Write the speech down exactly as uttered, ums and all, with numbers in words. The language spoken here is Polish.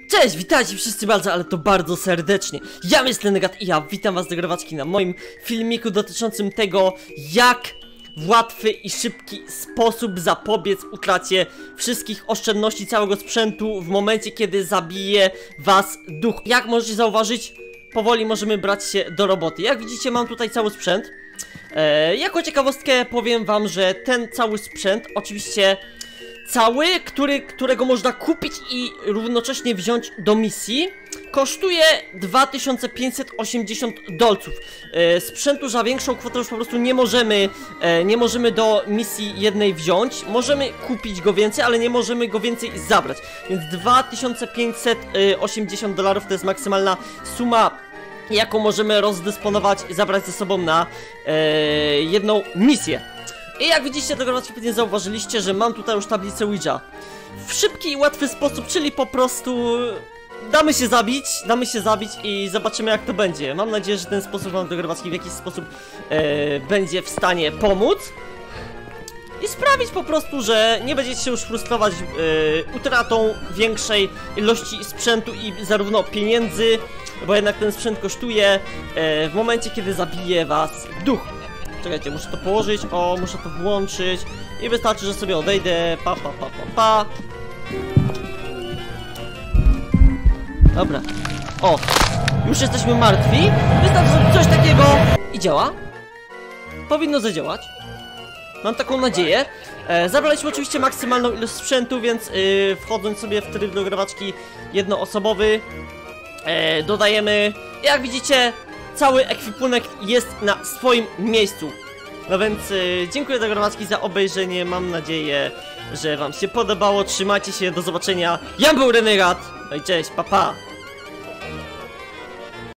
Cześć, witajcie wszyscy bardzo, ale to bardzo serdecznie. Ja jestem Renegat i ja witam was do grywaczki na moim filmiku dotyczącym tego, jak w łatwy i szybki sposób zapobiec utracie wszystkich oszczędności całego sprzętu w momencie, kiedy zabije was duch. Jak możecie zauważyć, powoli możemy brać się do roboty. Jak widzicie, mam tutaj cały sprzęt. e, Jako ciekawostkę powiem wam, że ten cały sprzęt, oczywiście cały, który, którego można kupić i równocześnie wziąć do misji, kosztuje dwa tysiące pięćset osiemdziesiąt dolców. e, Sprzętu za większą kwotę już po prostu nie możemy e, Nie możemy do misji jednej wziąć. Możemy kupić go więcej, ale nie możemy go więcej zabrać. Więc dwa tysiące pięćset osiemdziesiąt dolarów to jest maksymalna suma, jaką możemy rozdysponować i zabrać ze sobą na e, jedną misję. I jak widzicie, tego raczej pewnie zauważyliście, że mam tutaj już tablicę Ouija. W szybki i łatwy sposób, czyli po prostu damy się zabić, damy się zabić i zobaczymy, jak to będzie. Mam nadzieję, że ten sposób wam do grywaczki w jakiś sposób e, będzie w stanie pomóc i sprawić po prostu, że nie będziecie się już frustrować e, utratą większej ilości sprzętu i zarówno pieniędzy, bo jednak ten sprzęt kosztuje e, w momencie, kiedy zabije was duch. Czekajcie, muszę to położyć, o, muszę to włączyć i wystarczy, że sobie odejdę, pa, pa, pa, pa, pa. Dobra, o, już jesteśmy martwi, wystarczy zrobić coś takiego i działa. Powinno zadziałać, mam taką nadzieję. e, Zabraliśmy oczywiście maksymalną ilość sprzętu, więc yy, wchodząc sobie w tryb do grywaczki jednoosobowy, e, dodajemy, jak widzicie, cały ekwipunek jest na swoim miejscu. No więc yy, dziękuję do grywaczki za obejrzenie. Mam nadzieję, że wam się podobało. Trzymajcie się, do zobaczenia. Ja był Renegat. No i cześć, pa pa.